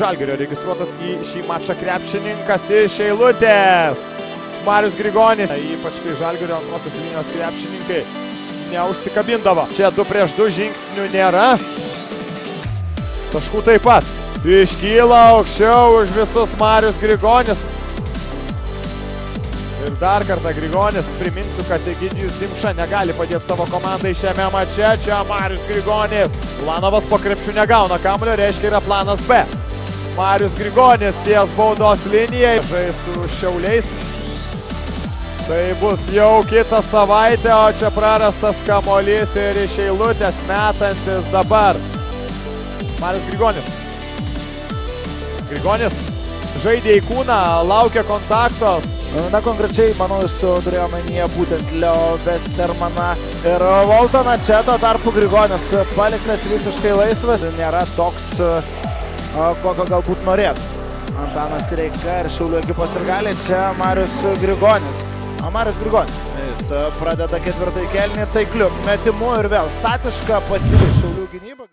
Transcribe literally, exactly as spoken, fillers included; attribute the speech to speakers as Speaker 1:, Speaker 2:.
Speaker 1: Žalgirio registruotas į šį mačą krepšininkas iš eilutės. Marius Grigonis, ypač kai Žalgirio antrosios linijos krepšininkai neužsikabindavo. Čia du prieš du žingsnių nėra. Taškų taip pat. Iškyla aukščiau už visus Marius Grigonis. Ir dar kartą Grigonis, priminsiu, kad Egidijus Dimša negali padėti savo komandai šiame mače. Čia Marius Grigonis. Ulanovas po krepšių negauna kamuolio, reiškia yra planas B. Marius Grigonis ties baudos linijai. Žais su Šiauliais. Tai bus jau kitą savaitę, o čia prarastas kamuolys ir iš eilutės metantis dabar Marius Grigonis. Grigonis žaidė į kūną, laukia kontakto.
Speaker 2: Na, konkrečiai, manau, jis turėjo omenyje būtent Leo Westermaną ir Voltoną. Čia tuo tarpu Grigonis paliktas visiškai laisvas. Nėra toks, kokio galbūt norėtų Antanas Reika ir Šiaulių ekipos sirgaliai. Čia Marius Grigonis. Marius Grigonis. Jis pradeda ketvirtąjį kėlinį taikliu metimu ir vėl statiška pasyvi Šiaulių gynyba.